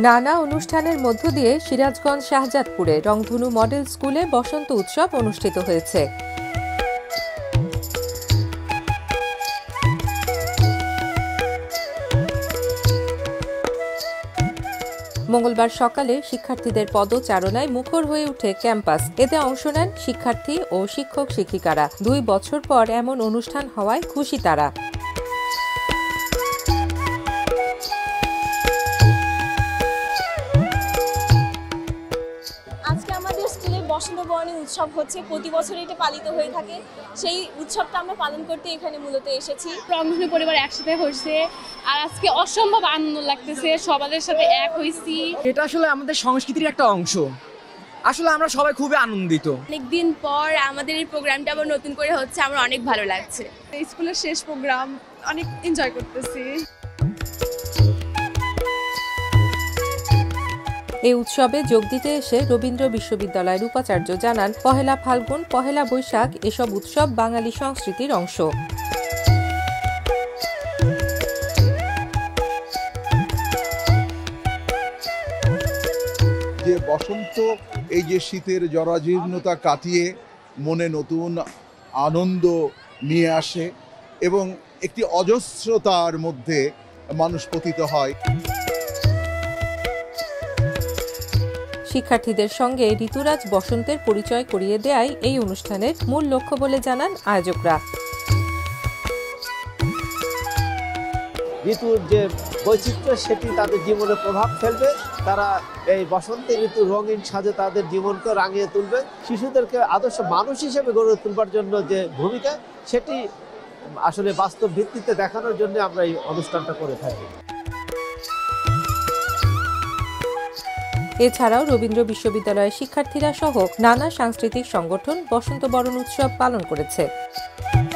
নানা অনুষ্ঠানের মধ্য দিয়ে সিরাজগঞ্জ শাহজাদপুরে রংধনু মডেল স্কুলে বসন্ত উৎসব অনুষ্ঠিত হয়েছে। মঙ্গলবার সকালে শিক্ষার্থীদের পদচারণায় মুখর হয়ে ওঠে ক্যাম্পাস। এতে অংশ নেন শিক্ষার্থী ও শিক্ষক শিক্ষিকারা। 2 বছর পর এমন অনুষ্ঠান হওয়ায় খুশি তারা। আজকে আমাদের স্কুলে বসন্ত বরণী উৎসব হচ্ছে, প্রতি বছর এটা পালিত হয়ে থাকে। সেই উৎসবটা আমরা পালন করতে এখানে মূলত এসেছি। রংধনু পরিবার একসাথে হয়েছে, আর আজকে অসম্ভব আনন্দ লাগতেছে, সবাদের সাথে এক হয়েছি। এটা আসলে আমাদের সংস্কৃতির একটা অংশ। আসলে আমরা সবাই খুবই আনন্দিত। অনেকদিন পর আমাদের এই প্রোগ্রামটা আবার নতুন করে হচ্ছে, আমার অনেক ভালো লাগছে। স্কুলের শেষ প্রোগ্রাম, অনেক এনজয় করতেছি। এই উৎসবে যোগ দিতে এসে রবীন্দ্র বিশ্ববিদ্যালয়ের উপাচার্য জানান, পহেলা ফাল্গুন, পহেলা বৈশাখ এসব উৎসব বাঙালি সংস্কৃতির অংশ। যে বসন্ত এই যে শীতের জরাজীর্ণতা কাটিয়ে মনে নতুন আনন্দ নিয়ে আসে এবং একটি অজস্রতার মধ্যে মানুষ পতিত হয়। শিক্ষার্থীদের সঙ্গে ঋতুরাজ বসন্তের পরিচয় করিয়ে দেয়াই এই অনুষ্ঠানের মূল লক্ষ্য বলে জানান আয়োজকরা। ঋতুর যে বৈচিত্র্য সেটি তাদের জীবনে প্রভাব ফেলবে। তারা এই বসন্তের ঋতুর রঙিন সাজে তাদের জীবনকে রাঙিয়ে তুলবে। শিশুদেরকে আদর্শ মানুষ হিসেবে গড়ে তুলবার জন্য যে ভূমিকা, সেটি আসলে বাস্তব ভিত্তিতে দেখানোর জন্য আমরা এই অনুষ্ঠানটা করে থাকি। এছাড়াও রবীন্দ্র বিশ্ববিদ্যালয়ের শিক্ষার্থীরা সহ নানা সাংস্কৃতিক সংগঠন বসন্ত বরণ উৎসব পালন করেছে।